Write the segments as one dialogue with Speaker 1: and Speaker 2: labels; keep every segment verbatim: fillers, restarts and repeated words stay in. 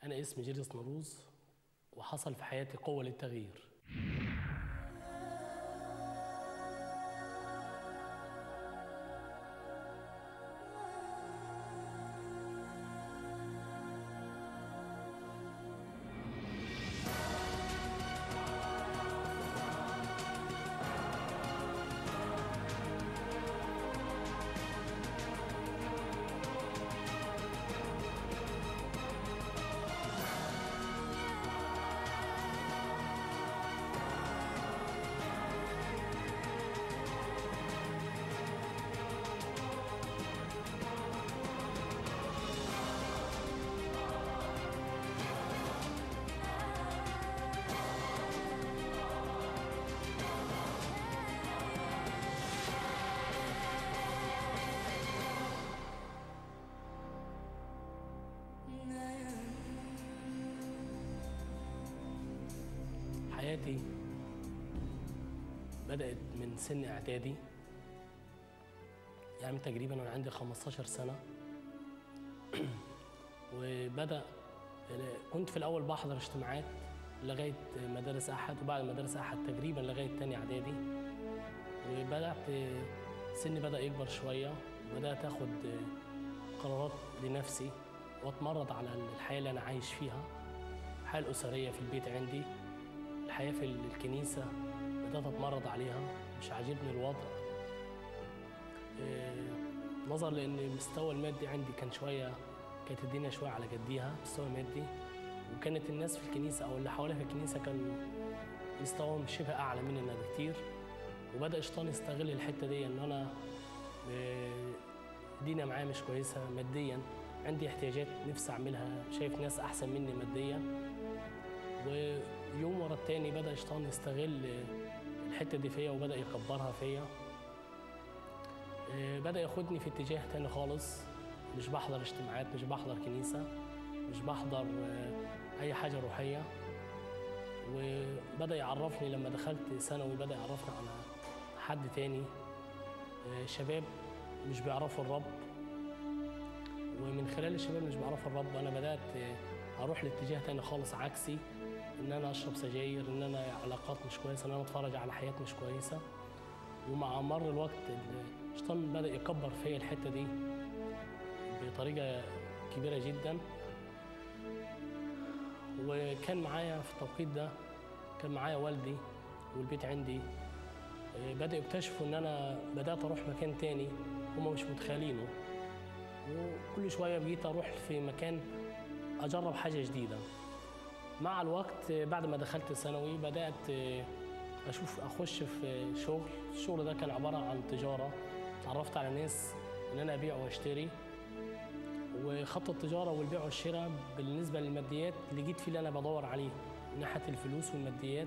Speaker 1: أنا اسمي جيرجس نوروز، وحصل في حياتي قوة للتغيير. حياتي بدأت من سن إعدادي، يعني تقريبا وأنا عندي خمستاشر سنة. وبدأ كنت في الأول بحضر اجتماعات لغاية مدارس أحد، وبعد مدارس أحد تقريبا لغاية تاني إعدادي. وبدأت سني بدأ يكبر شوية، وبدأت آخد قرارات لنفسي وأتمرد على الحياة اللي أنا عايش فيها، الحياة الأسرية في البيت عندي، الحياة في الكنيسة بدأت أتمرد عليها، مش عاجبني الوضع. إيه نظرا لأن المستوى المادي عندي كان شوية، كانت الدنيا شوية على جديها مستوى مادي، وكانت الناس في الكنيسة أو اللي حواليها في الكنيسة كانوا مستواهم شبه أعلى مننا بكتير. وبدأ الشيطان يستغل الحتة دي، إن أنا الدنيا معايا مش كويسة ماديا، عندي احتياجات نفسي أعملها، شايف ناس أحسن مني ماديا. ويوم ورا التاني بدأ الشيطان يستغل الحتة دي فيا، وبدأ يكبرها فيا. بدأ ياخدني في اتجاه تاني خالص، مش بحضر اجتماعات، مش بحضر كنيسة، مش بحضر أي حاجة روحية. وبدأ يعرفني لما دخلت ثانوي، بدأ يعرفني على حد تاني، شباب مش بيعرفوا الرب. ومن خلال الشباب مش بيعرفوا الرب أنا بدأت أروح لاتجاه تاني خالص عكسي، إن أنا أشرب سجاير، إن أنا علاقات مش كويسة، إن أنا أتفرج على حياة مش كويسة. ومع مر الوقت الشيطان بدأ يكبر فيا الحتة دي بطريقة كبيرة جدا. وكان معايا في التوقيت ده كان معايا والدي والبيت عندي، بدأوا يكتشفوا إن أنا بدأت أروح مكان تاني هم مش متخيلينه. وكل شوية بقيت أروح في مكان أجرب حاجة جديدة. مع الوقت بعد ما دخلت الثانوي بدأت أشوف أخش في شغل، الشغل ده كان عبارة عن تجارة، تعرفت على ناس إن أنا أبيع وأشتري. وخط التجارة والبيع والشراء بالنسبة للماديات لقيت فيه اللي أنا بدور عليه من ناحية الفلوس والماديات.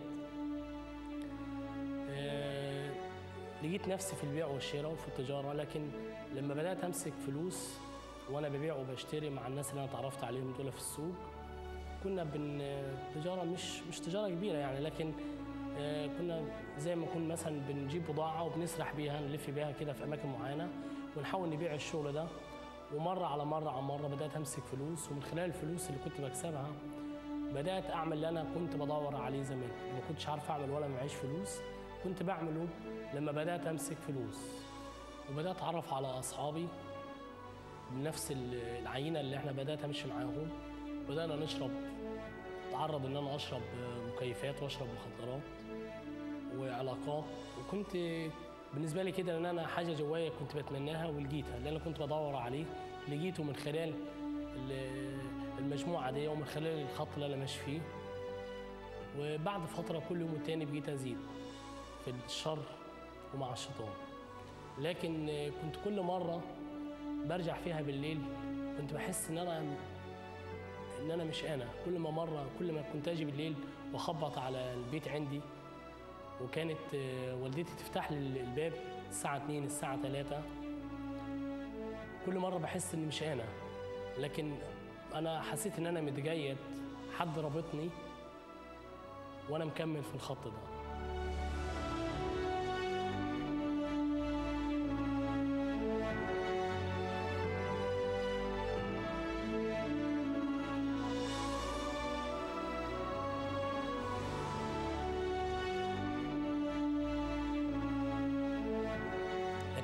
Speaker 1: أه لقيت نفسي في البيع والشراء وفي التجارة. لكن لما بدأت أمسك فلوس وأنا ببيع وبشتري مع الناس اللي أنا تعرفت عليهم دول في السوق، كنا بن تجارة مش مش تجارة كبيرة يعني، لكن آه كنا زي ما نكون مثلا بنجيب بضاعة وبنسرح بيها، نلف بيها كده في أماكن معينة ونحاول نبيع الشغل ده. ومرة على مرة على مرة بدأت أمسك فلوس، ومن خلال الفلوس اللي كنت بكسبها بدأت أعمل اللي أنا كنت بدور عليه زمان، ما كنتش عارف أعمل ولا معيش فلوس، كنت بعمله لما بدأت أمسك فلوس. وبدأت أتعرف على أصحابي بنفس العينة اللي إحنا بدأت أمشي معاهم. بدأنا نشرب، تعرض ان انا اشرب مكيفات واشرب مخدرات وعلاقات. وكنت بالنسبه لي كده ان انا حاجه جوايا كنت بتمناها ولقيتها، اللي انا كنت بدور عليه لقيته من خلال المجموعه دي ومن خلال الخط اللي انا ماشي فيه. وبعد فتره كل يوم والتاني بقيت ازيد في الشر ومع الشيطان. لكن كنت كل مره برجع فيها بالليل كنت بحس ان انا ان انا مش انا. كل ما مره كل ما كنت اجي بالليل واخبط على البيت عندي، وكانت والدتي تفتح لي الباب الساعه اتنين الساعه تلاتة، كل مره بحس ان مش انا. لكن انا حسيت ان انا متجيد، حد رابطني وانا مكمل في الخط ده.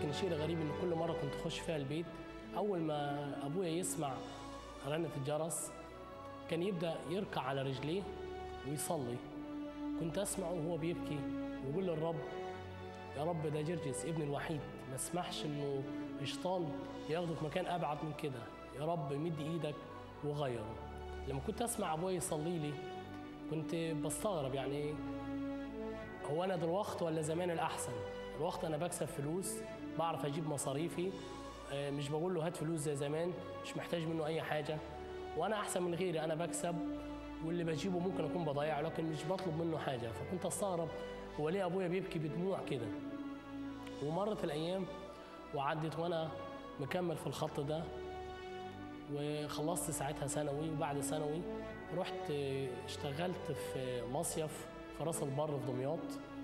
Speaker 1: لكن الشيء الغريب ان كل مره كنت اخش فيها البيت، اول ما ابويا يسمع رنة الجرس كان يبدا يركع على رجليه ويصلي. كنت اسمعه وهو بيبكي ويقول للرب: يا رب ده جرجس ابني الوحيد، ما اسمحش انه الشيطان ياخده في مكان ابعد من كده، يا رب مد ايدك وغيره. لما كنت اسمع ابويا يصلي لي كنت بستغرب، يعني هو انا دلوقتي ولا زمان الاحسن؟ الوقت انا بكسب فلوس، بعرف اجيب مصاريفي، مش بقول له هات فلوس زي زمان، مش محتاج منه اي حاجه، وانا احسن من غيري، انا بكسب واللي بجيبه ممكن اكون بضيعه لكن مش بطلب منه حاجه. فكنت استغرب هو ليه ابويا بيبكي بدموع كده. ومرت الايام وعدت وانا مكمل في الخط ده، وخلصت ساعتها ثانوي، وبعد ثانوي رحت اشتغلت في مصيف في راس البر في دمياط.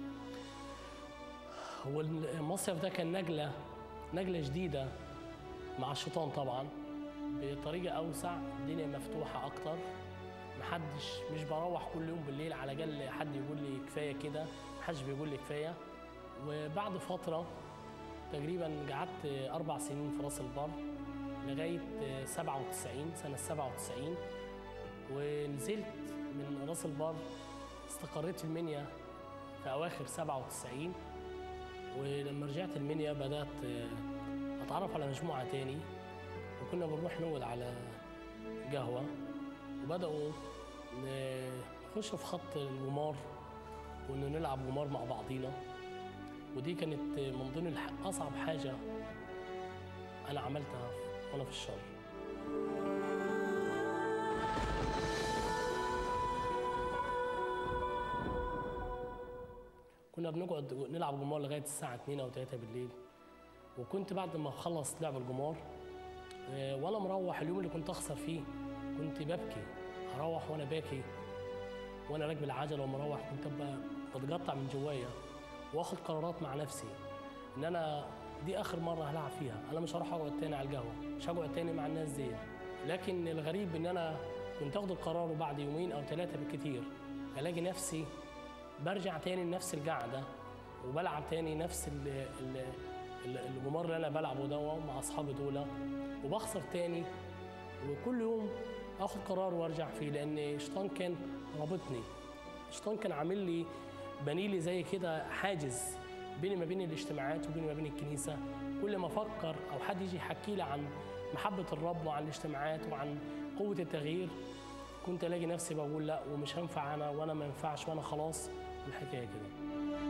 Speaker 1: والمصيف ده كان نجله نجله جديده مع الشيطان طبعا، بطريقه اوسع، الدنيا مفتوحه اكتر، محدش مش بروح كل يوم بالليل على الاقل حد يقول لي كفايه كده، محدش بيقول لي كفايه. وبعد فتره تقريبا قعدت اربع سنين في راس البر لغايه سبعة وتسعين سنه سبعة وتسعين، ونزلت من راس البر استقريت في المنيا في اواخر سبعة وتسعين. ولما رجعت المنيا بدات اتعرف على مجموعه تاني، وكنا بنروح نقعد على قهوه، وبداوا نخش في خط الجمار وإنه نلعب جمار مع بعضينا. ودي كانت من ضمن أصعب حاجة أنا عملتها وأنا في الشر. كنا بنقعد نلعب جمار لغاية الساعة اتنين أو تلاتة بالليل، وكنت بعد ما أخلص لعب الجمار وأنا مروح اليوم اللي كنت أخسر فيه كنت ببكي، أروح وأنا باكي وأنا راكب العجلة ومروح، كنت بتقطع من جوايا واخد قرارات مع نفسي ان انا دي اخر مره هلعب فيها، انا مش هروح اقعد تاني على القهوه، مش هقعد تاني مع الناس دي. لكن الغريب ان انا كنت اخد القرار وبعد يومين او ثلاثه بالكثير الاقي نفسي برجع تاني لنفس القعده وبلعب تاني نفس الجمار اللي انا بلعبه ده مع اصحابي دول، وبخسر تاني، وكل يوم اخد قرار وارجع فيه، لان الشيطان كان رابطني، الشيطان كان عامل لي بنيلي زي كده حاجز بيني ما بين الاجتماعات وبيني ما بين الكنيسه. كل ما افكر او حد يجي يحكي لي عن محبه الرب وعن الاجتماعات وعن قوه التغيير كنت الاقي نفسي بقول لا ومش هنفع انا وانا ما ينفعش وانا خلاص، والحكايه كده.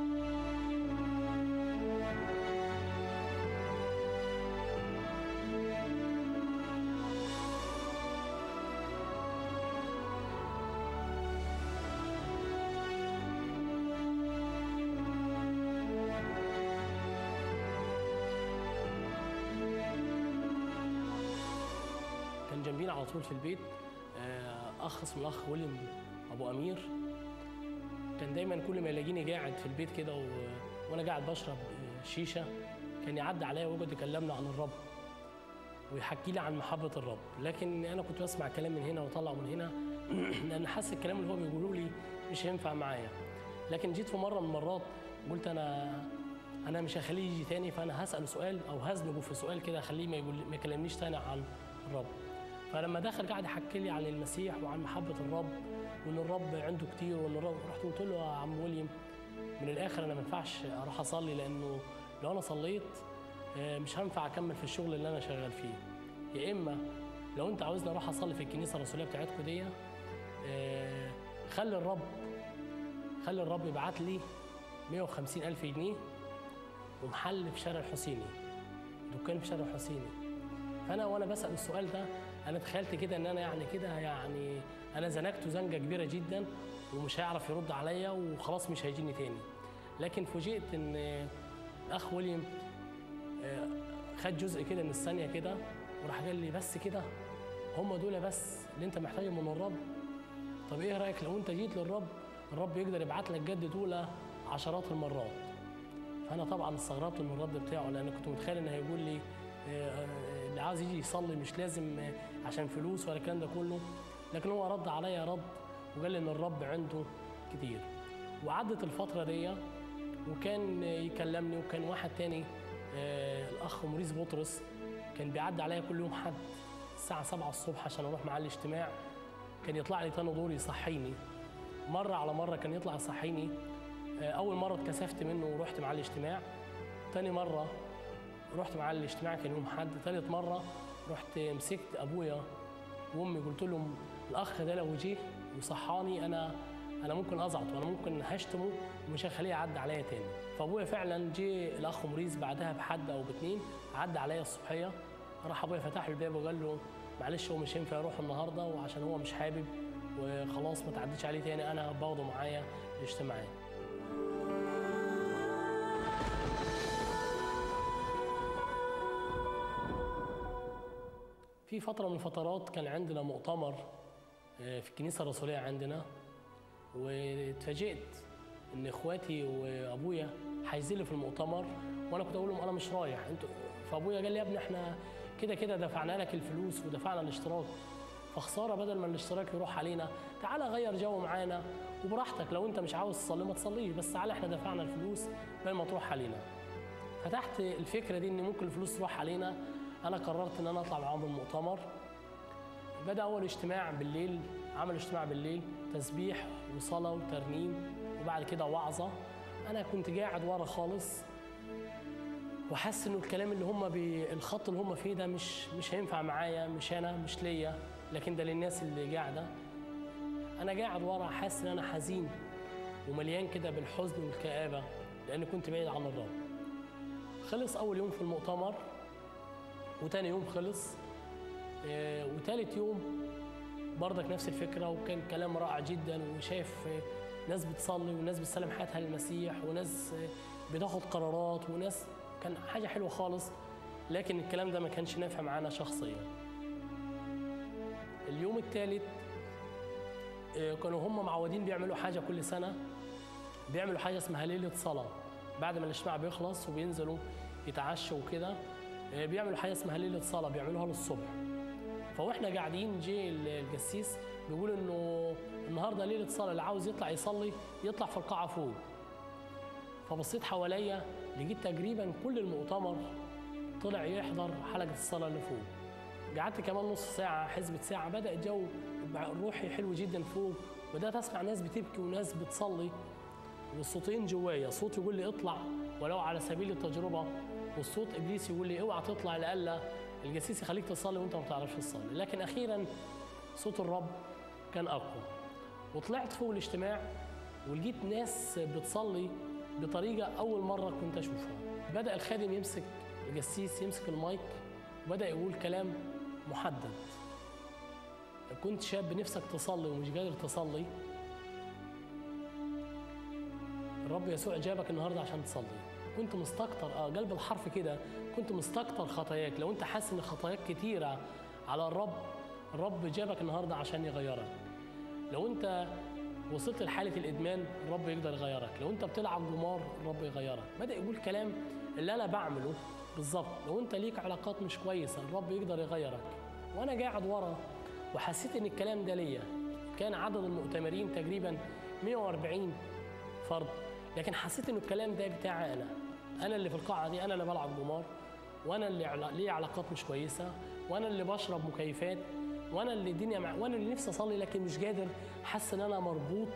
Speaker 1: جنبينا على طول في البيت اخ اسمه الاخ ويليام ابو امير، كان دايما كل ما يلاقيني قاعد في البيت كده و... وانا قاعد بشرب شيشه كان يعدي عليا ويقعد يكلمني عن الرب ويحكي لي عن محبه الرب. لكن انا كنت بسمع كلام من هنا واطلع من هنا لان حاسس الكلام اللي هو بيقوله لي مش هينفع معايا. لكن جيت في مره من المرات قلت انا انا مش هخليه يجي تاني، فانا هساله سؤال او هزنقه في سؤال كده اخليه ما يقول ما يكلمنيش تاني عن الرب. فلما دخل قاعد يحكي لي عن المسيح وعن محبه الرب وان الرب عنده كتير وان الرب، رحت قلت له يا عم ويليام من الاخر انا ما ينفعش اروح اصلي، لانه لو انا صليت مش هينفع اكمل في الشغل اللي انا شغال فيه. يا اما لو انت عاوزني اروح اصلي في الكنيسه الرسوليه بتاعتكم دي خلي الرب خلي الرب يبعت لي مية وخمسين ألف جنيه ومحل في شارع الحسيني، دكان في شارع الحسيني. فانا وانا بسال السؤال ده انا تخيلت كده ان انا يعني كده يعني انا زنقته زنقه كبيره جدا ومش هيعرف يرد عليا وخلاص مش هيجيني تاني. لكن فوجئت ان اخ ويليام خد جزء كده من الثانيه كده وراح قال لي بس كده هم دول بس اللي انت محتاجهم من الرب؟ طب ايه رايك لو انت جيت للرب الرب يقدر يبعت لك جد دول عشرات المرات. فانا طبعا استغربت من الرد بتاعه لان كنت متخيل ان هيقول لي اللي عاوز يجي يصلي مش لازم عشان فلوس ولا الكلام ده كله. لكن هو رد عليا رد وقال لي ان الرب عنده كتير. وعدت الفتره دي وكان يكلمني وكان واحد تاني آه الاخ موريس بطرس كان بيعدي عليا كل يوم حد الساعه سبعة الصبح عشان اروح معاه الاجتماع، كان يطلع لي تاني دور يصحيني. مره على مره كان يطلع يصحيني. آه اول مره اتكسفت منه ورحت معاه الاجتماع. تاني مره رحت معاه الاجتماع كان يوم حد. تالت مره رحت مسكت ابويا وامي قلت لهم الاخ ده لو جه وصحاني انا انا ممكن ازعط وانا ممكن هشتمه ومش هخليه يعدي عليا تاني. فابويا فعلا جه الاخ موريس بعدها بحد او باتنين عدى عليا الصبحيه. راح ابويا فتح له الباب وقال له معلش هو مش هينفع يروح النهارده وعشان هو مش حابب وخلاص ما تعديش عليه تاني، انا باخده معايا الاجتماعات. في فترة من الفترات كان عندنا مؤتمر في الكنيسة الرسولية عندنا، واتفاجئت ان اخواتي وابويا حايزين لي في المؤتمر وانا كنت اقول لهم انا مش رايح. انتوا فابويا قال لي يا ابني احنا كده كده دفعنا لك الفلوس ودفعنا الاشتراك، فخساره بدل ما الاشتراك يروح علينا، تعالى غير جو معانا وبراحتك، لو انت مش عاوز تصلي ما تصليش، بس تعالى احنا دفعنا الفلوس بدل ما تروح علينا. فتحت الفكره دي ان ممكن الفلوس تروح علينا. انا قررت ان انا اطلع معاهم المؤتمر. بدا اول اجتماع بالليل، عمل اجتماع بالليل تسبيح وصلاه وترنيم وبعد كده وعظه. انا كنت قاعد ورا خالص وحاسس انه الكلام اللي هم بي... الخط اللي هم فيه ده مش مش هينفع معايا، مش انا مش ليا، لكن ده للناس اللي قاعده. انا قاعد ورا حاسس ان انا حزين ومليان كده بالحزن والكآبه لان كنت بعيد عن الرب. خلص اول يوم في المؤتمر وتاني يوم خلص، آه وتالت يوم برضك نفس الفكره، وكان كلام رائع جدا وشايف آه ناس بتصلي وناس بتسلم حياتها للمسيح وناس آه بتاخد قرارات وناس، كان حاجه حلوه خالص. لكن الكلام ده ما كانش نافع معانا شخصيا. اليوم الثالث آه كانوا هم معودين بيعملوا حاجه كل سنه، بيعملوا حاجه اسمها ليله صلاه. بعد ما الاجتماع بيخلص وبينزلوا يتعشوا وكده بيعملوا حاجه اسمها ليله صلاه بيعملوها للصبح. فواحنا قاعدين جه القسيس بيقول انه النهارده ليله صلاه، اللي عاوز يطلع يصلي يطلع في القاعه فوق. فبصيت حواليا لقيت تقريبا كل المؤتمر طلع يحضر حلقه الصلاه اللي فوق. قعدت كمان نص ساعه حسبة ساعه، بدا الجو روحي حلو جدا فوق، بدات اسمع ناس بتبكي وناس بتصلي، والصوتين جوايا، صوت يقول لي اطلع ولو على سبيل التجربه، والصوت ابليس يقول لي اوعى تطلع لألا القسيس يخليك تصلي وانت ما بتعرفش تصلي. لكن اخيرا صوت الرب كان اقوى، وطلعت فوق الاجتماع ولقيت ناس بتصلي بطريقه اول مره كنت اشوفها. بدا الخادم يمسك القسيس يمسك المايك وبدا يقول كلام محدد. كنت شاب نفسك تصلي ومش قادر تصلي، الرب يسوع جابك النهارده عشان تصلي. كنت مستكتر اه قلب الحرف كده، كنت مستكتر خطاياك. لو انت حاسس ان خطاياك كتيره على الرب، الرب جابك النهارده عشان يغيرك. لو انت وصلت لحاله الادمان الرب يقدر يغيرك. لو انت بتلعب جمار الرب يغيرك. بدا يقول كلام اللي انا بعمله بالظبط. لو انت ليك علاقات مش كويسه الرب يقدر يغيرك. وانا قاعد ورا وحسيت ان الكلام ده ليا. كان عدد المؤتمرين تقريبا مئة وأربعين فرد، لكن حسيت انه الكلام ده بتاعي انا. انا اللي في القاعه دي، انا اللي بلعب جمار، وانا اللي ليا علاقات مش كويسه، وانا اللي بشرب مكيفات، وانا اللي الدنيا مع... وانا اللي نفسي اصلي لكن مش قادر، حاسس ان انا مربوط.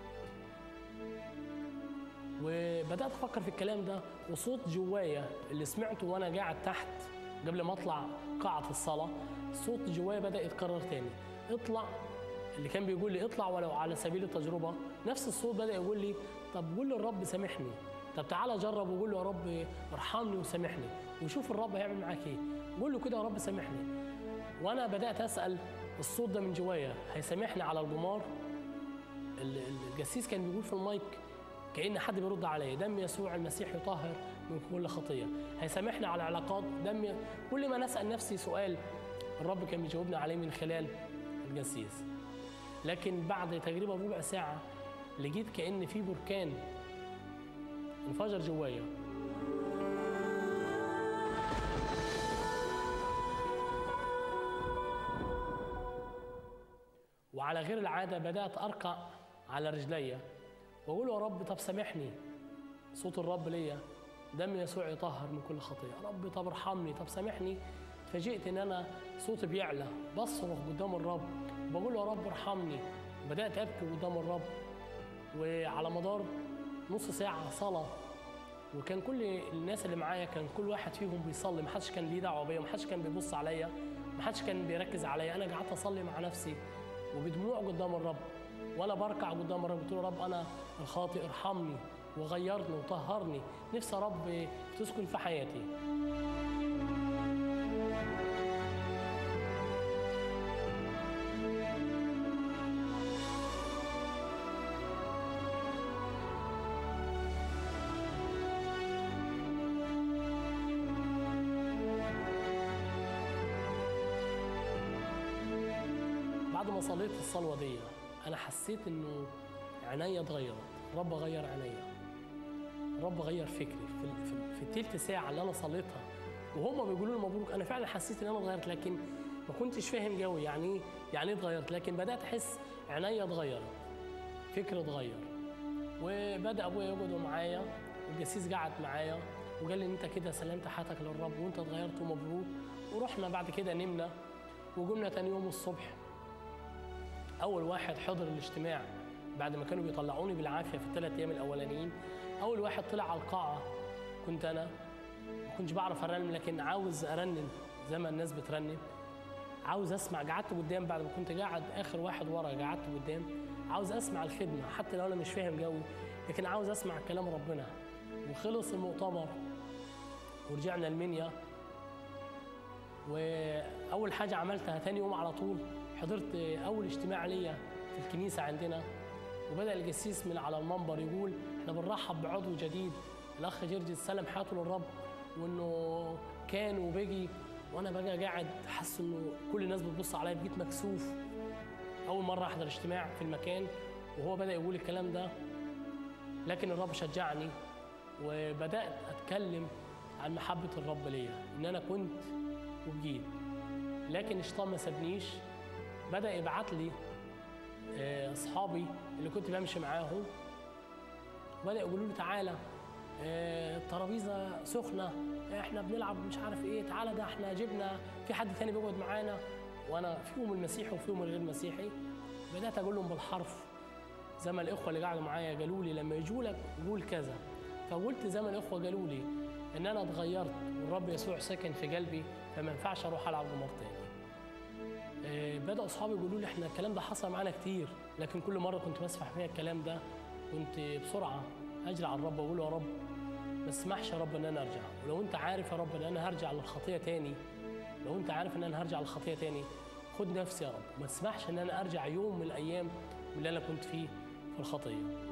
Speaker 1: وبدات افكر في الكلام ده، وصوت جوايا اللي سمعته وانا قاعد تحت قبل ما اطلع قاعه الصلاه، صوت جوايا بدا يتكرر تاني، اطلع. اللي كان بيقول لي اطلع ولو على سبيل التجربه، نفس الصوت بدا يقول لي طب قول للرب سامحني، طب تعالى جرب وقول له يا رب ارحمني وسامحني وشوف الرب هيعمل معاك ايه. قول له كده يا رب سامحني. وانا بدات اسال الصوت ده من جوايا هيسامحني على الجمار. القسيس كان بيقول في المايك كأن حد بيرد عليا، دم يسوع المسيح يطهر من كل خطيه. هيسامحني على علاقات، دم ي... كل ما نسال نفسي سؤال الرب كان بيجاوبني عليه من خلال القسيس. لكن بعد تقريبا ربع ساعه لقيت كأن في بركان انفجر جوايا. وعلى غير العاده بدات اركع على رجليا واقول يا رب طب سامحني. صوت الرب ليا دم يسوع يطهر من كل خطيه. يا رب طب ارحمني، طب سامحني. اتفاجئت ان انا صوتي بيعلى، بصرخ قدام الرب بقول يا رب ارحمني. بدات ابكي قدام الرب، وعلى مدار نص ساعه صلاه، وكان كل الناس اللي معايا كان كل واحد فيهم بيصلي، ما حدش كان ليه دعوه بيا، ما حدش كان بيبص عليا، ما حدش كان بيركز عليا. انا قعدت اصلي مع نفسي وبدموع قدام الرب، وانا بركع قدام الرب قلت له يا رب انا الخاطئ ارحمني وغيرني وطهرني، نفسي يا رب تسكن في حياتي. بعد ما صليت الصلوه دي انا حسيت انه عينيا اتغيرت، الرب غير عينيا، الرب غير فكري في في, في التلت ساعه اللي انا صليتها وهم بيقولوا لي مبروك. انا فعلا حسيت ان انا اتغيرت، لكن ما كنتش فاهم قوي يعني ايه يعني ايه اتغيرت، لكن بدات احس عينيا اتغيرت، فكري اتغير. وبدا ابويا يقعدوا معايا والجسيس قعد معايا وقال لي انت كده سلمت حياتك للرب وانت اتغيرت ومبروك. ورحنا بعد كده نمنا وقمنا تاني يوم الصبح. اول واحد حضر الاجتماع بعد ما كانوا بيطلعوني بالعافيه في الثلاث ايام الاولانيين، اول واحد طلع على القاعه كنت انا. ما كنتش بعرف ارنم لكن عاوز ارنم زي ما الناس بترنم، عاوز اسمع. قعدت قدام بعد ما كنت قاعد اخر واحد ورا، قعدت قدام عاوز اسمع الخدمه حتى لو انا مش فاهم قوي، لكن عاوز اسمع كلام ربنا. وخلص المؤتمر ورجعنا المنيا، واول حاجه عملتها تاني يوم على طول حضرت اول اجتماع ليا في الكنيسه عندنا، وبدا الجسيس من على المنبر يقول احنا بنرحب بعضو جديد الاخ جرجس سلم حياته للرب وانه كان وبيجي. وانا بقى قاعد حاسس انه كل الناس بتبص عليا، بقيت مكسوف. اول مره احضر اجتماع في المكان وهو بدا يقول الكلام ده، لكن الرب شجعني وبدات اتكلم عن محبه الرب ليا، ان انا كنت وبجيت. لكن الشيطان ما سابنيش، بدا يبعت لي اصحابي اللي كنت بمشي معاهم، بدا يقولوا لي تعالى الترابيزه سخنه، احنا بنلعب مش عارف ايه، تعالى ده احنا جبنا في حد تاني بيقعد معانا، وانا فيهم المسيحي وفيهم الغير مسيحي. بدات اقول لهم بالحرف زي ما الاخوه اللي قعدوا معايا قالوا لي لما يجوا لك قول كذا. فقلت زي ما الاخوه قالوا لي ان انا اتغيرت والرب يسوع ساكن في قلبي، فما ينفعش اروح العب قمار تاني. بدأ أصحابي يقولوا لي إحنا الكلام ده حصل معانا كتير، لكن كل مرة كنت بسمع فيها الكلام ده كنت بسرعة أجري على الرب وأقول له يا رب ما تسمحش يا رب إن أنا أرجع، ولو أنت عارف يا رب إن أنا هرجع للخطية تاني، لو أنت عارف إن أنا هرجع للخطية تاني خد نفسي يا رب، ما تسمحش إن أنا أرجع يوم من الأيام اللي أنا كنت فيه في الخطية.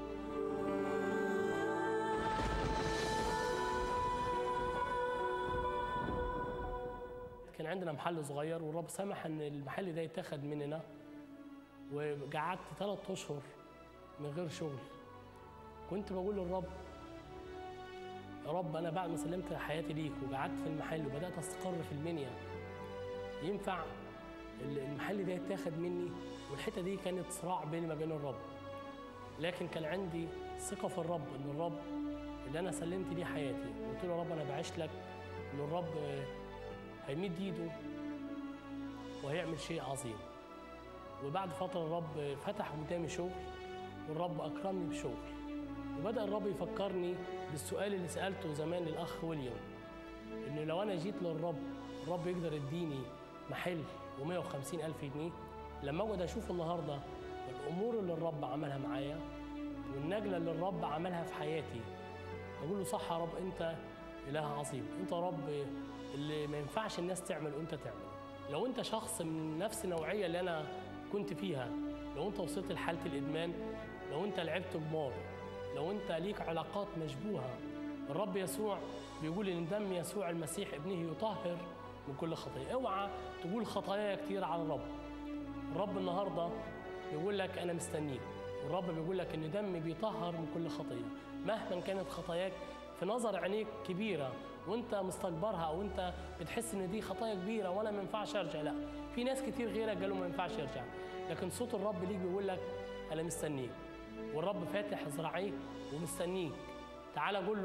Speaker 1: كان عندنا محل صغير والرب سمح ان المحل ده يتاخد مننا، وقعدت ثلاث اشهر من غير شغل. كنت بقول للرب يا رب انا بعد ما سلمت حياتي ليك وقعدت في المحل وبدات استقر في المنيا، ينفع المحل ده يتاخد مني؟ والحته دي كانت صراع بيني ما بين الرب، لكن كان عندي ثقه في الرب ان الرب اللي انا سلمت ليه حياتي، قلت له يا رب انا بعيش لك ان الرب هيمد ايده وهيعمل شيء عظيم. وبعد فتره الرب فتح قدامي شغل والرب اكرمني بشغل، وبدا الرب يفكرني بالسؤال اللي سالته زمان للاخ ويليام، انه لو انا جيت للرب الرب يقدر يديني محل ومية وخمسين ألف جنيه. لما اقعد اشوف النهارده الامور اللي الرب عملها معايا والنجله اللي الرب عملها في حياتي، اقول له صح يا رب انت اله عظيم، انت يا رب اللي ما ينفعش الناس تعمل وانت تعمل. لو انت شخص من نفس النوعيه اللي انا كنت فيها، لو انت وصلت لحاله الادمان، لو انت لعبت قمار، لو انت ليك علاقات مشبوهه، الرب يسوع بيقول ان دم يسوع المسيح ابنه يطهر من كل خطيه. اوعى تقول خطاياي كتير على الرب. الرب النهارده بيقول لك انا مستنيك، والرب بيقول لك ان دمي بيطهر من كل خطيه، مهما كانت خطاياك في نظر عينيك كبيره وانت مستكبرها او انت بتحس ان دي خطايا كبيره وانا ما ينفعش ارجع. لا، في ناس كتير غيرك قالوا ما ينفعش يرجع، لكن صوت الرب ليك بيقول لك انا مستنيك، والرب فاتح ذراعيه ومستنيك. تعال قول له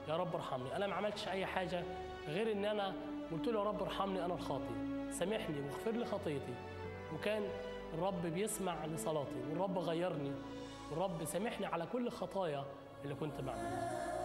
Speaker 1: يا رب ارحمني. انا ما عملتش اي حاجه غير ان انا قلت له يا رب ارحمني انا الخاطئ، سامحني واغفر لي خطيتي. وكان الرب بيسمع لصلاتي، والرب غيرني، والرب سامحني على كل خطايا اللي كنت بعملها.